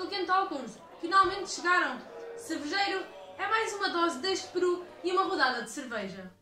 Tolkien Talkers, finalmente chegaram! Cervejeiro, é mais uma dose deste peru e uma rodada de cerveja.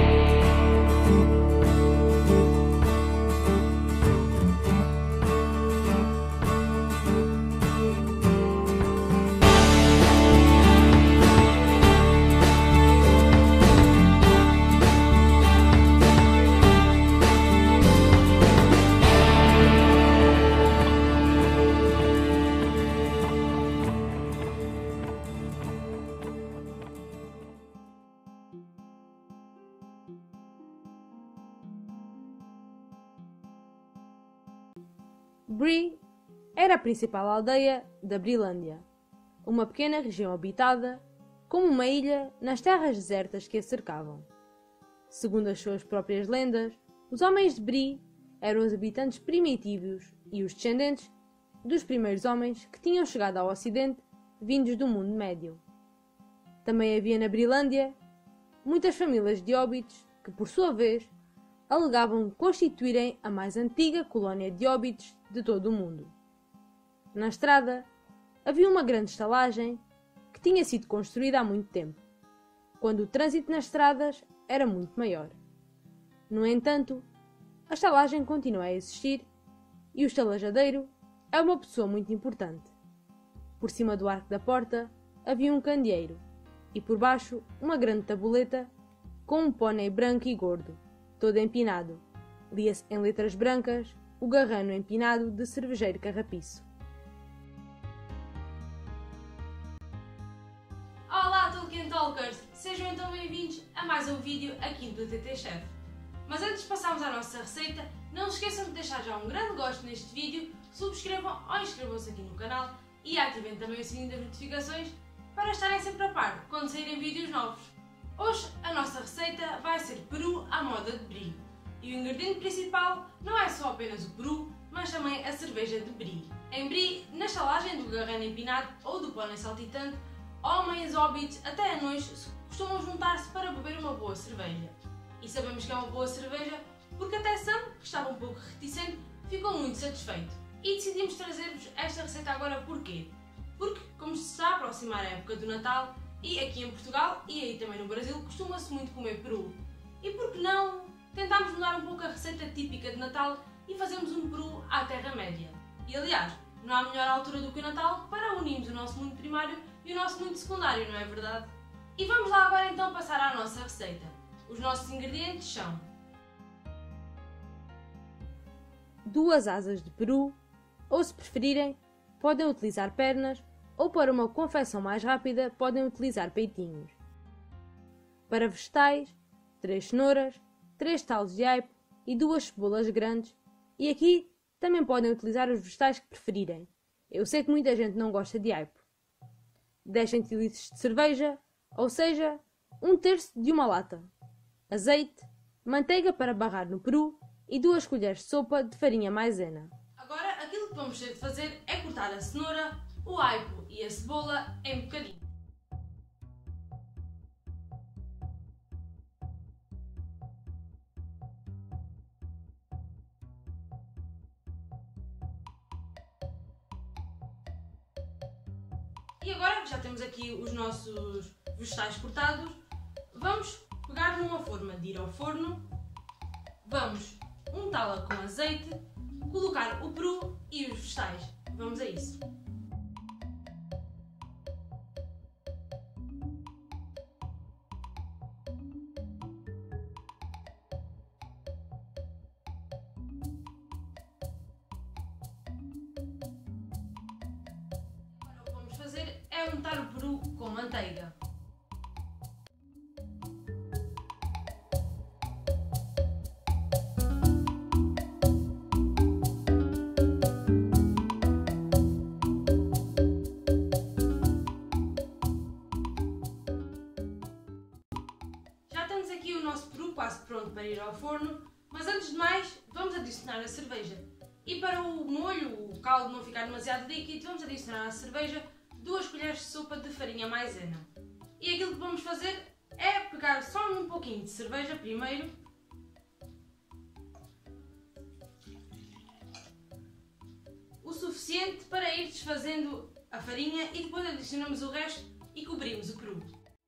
Bree era a principal aldeia da Brilândia, uma pequena região habitada, como uma ilha nas terras desertas que a cercavam. Segundo as suas próprias lendas, os homens de Bree eram os habitantes primitivos e os descendentes dos primeiros homens que tinham chegado ao Ocidente vindos do mundo médio. Também havia na Brilândia muitas famílias de hobbits que, por sua vez, alegavam constituírem a mais antiga colónia de hobbits de todo o mundo. Na estrada havia uma grande estalagem que tinha sido construída há muito tempo, quando o trânsito nas estradas era muito maior. No entanto, a estalagem continua a existir e o estalajadeiro é uma pessoa muito importante. Por cima do arco da porta havia um candeeiro e por baixo uma grande tabuleta com um pónei branco e gordo, todo empinado. Lia-se em letras brancas o garrano empinado de cervejeiro carrapiço. Olá Tolkien Talkers! Sejam então bem-vindos a mais um vídeo aqui do TT Chef. Mas antes de passarmos à nossa receita, não se esqueçam de deixar já um grande gosto neste vídeo, subscrevam ou inscrevam-se aqui no canal e ativem também o sininho das notificações para estarem sempre a par quando saírem vídeos novos. Hoje a nossa receita vai ser peru à moda de Bree. E o ingrediente principal não é só apenas o peru, mas também a cerveja de Bree. Em Bree, na estalagem do garrano empinado ou do pónei saltitante, homens, hobbits, até anões costumam juntar-se para beber uma boa cerveja. E sabemos que é uma boa cerveja porque até Sam, que estava um pouco reticente, ficou muito satisfeito. E decidimos trazer-vos esta receita agora porquê? Porque, como se está a aproximar a época do Natal, e aqui em Portugal e aí também no Brasil costuma-se muito comer peru. E por que não tentámos mudar um pouco a receita típica de Natal e fazermos um peru à Terra-média? E aliás, não há melhor altura do que o Natal para unirmos o nosso mundo primário e o nosso mundo secundário, não é verdade? E vamos lá agora então passar à nossa receita. Os nossos ingredientes são 2 asas de peru, ou se preferirem, podem utilizar pernas, ou para uma confecção mais rápida podem utilizar peitinhos. Para vegetais, 3 cenouras, 3 talos de aipo e 2 cebolas grandes, e aqui também podem utilizar os vegetais que preferirem. Eu sei que muita gente não gosta de aipo. 10 centilitros de cerveja, ou seja, 1/3 de uma lata. Azeite, manteiga para barrar no peru e 2 colheres de sopa de farinha maisena. Agora aquilo que vamos ter de fazer é cortar a cenoura, o aipo e a cebola em bocadinhos. E agora que já temos aqui os nossos vegetais cortados, vamos pegar numa forma de ir ao forno, vamos untá-la com azeite, colocar o peru e os vegetais. Vamos a isso. Agora o que vamos fazer é untar o peru com manteiga. Temos aqui o nosso peru quase pronto para ir ao forno, mas antes de mais vamos adicionar a cerveja. E para o molho, o caldo não ficar demasiado líquido, vamos adicionar à cerveja 2 colheres de sopa de farinha maisena. E aquilo que vamos fazer é pegar só um pouquinho de cerveja primeiro, o suficiente para ir desfazendo a farinha e depois adicionamos o resto e cobrimos o peru.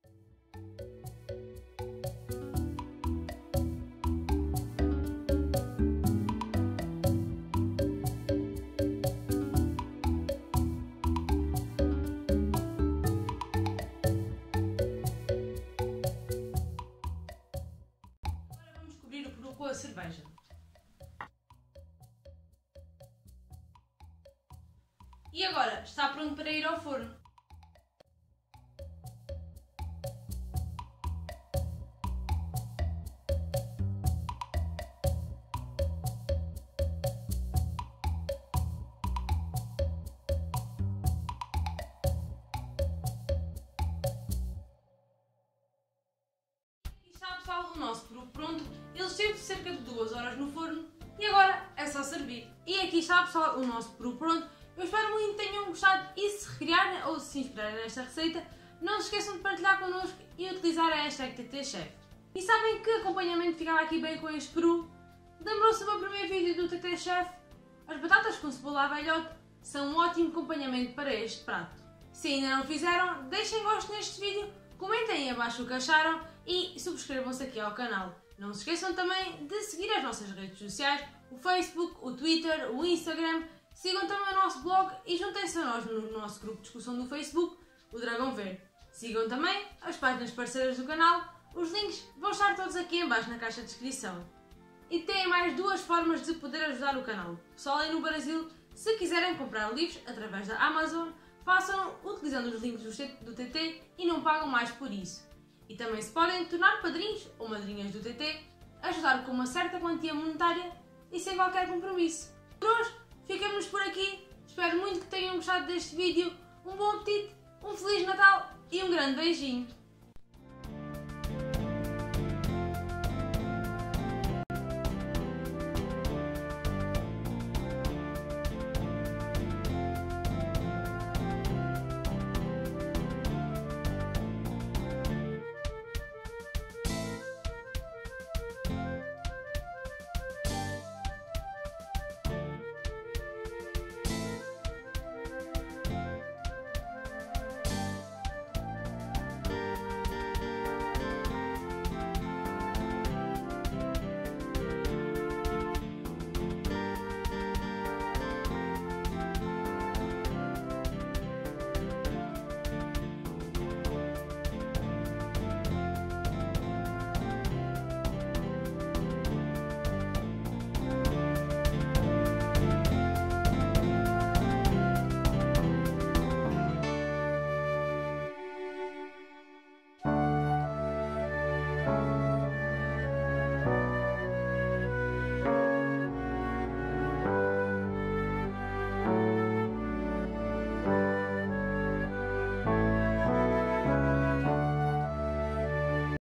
Agora vamos cobrir o peru com a cerveja. E agora está pronto para ir ao forno. E está, pessoal, o nosso peru pronto. Ele esteve cerca de 2 horas no forno e agora é só servir. E aqui está, pessoal, o nosso peru pronto. Eu espero muito que tenham gostado e se recriarem ou se inspirarem nesta receita, não se esqueçam de partilhar connosco e utilizar a hashtag TTChef. E sabem que acompanhamento ficava aqui bem com este peru? Lembrou-se do meu primeiro vídeo do TTChef? As batatas com cebola à velhote são um ótimo acompanhamento para este prato. Se ainda não fizeram, deixem gosto neste vídeo, comentem aí abaixo o que acharam e subscrevam-se aqui ao canal. Não se esqueçam também de seguir as nossas redes sociais, o Facebook, o Twitter, o Instagram. Sigam também o nosso blog e juntem-se a nós no nosso grupo de discussão do Facebook, o Dragão Verde. Sigam também as páginas parceiras do canal, os links vão estar todos aqui em baixo na caixa de descrição. E têm mais 2 formas de poder ajudar o canal. Pessoal aí no Brasil, se quiserem comprar livros através da Amazon, façam utilizando os links do TT e não pagam mais por isso. E também se podem tornar padrinhos ou madrinhas do TT, ajudar com uma certa quantia monetária e sem qualquer compromisso. Por hoje, ficamos por aqui. Espero muito que tenham gostado deste vídeo. Um bom apetite, um Feliz Natal e um grande beijinho.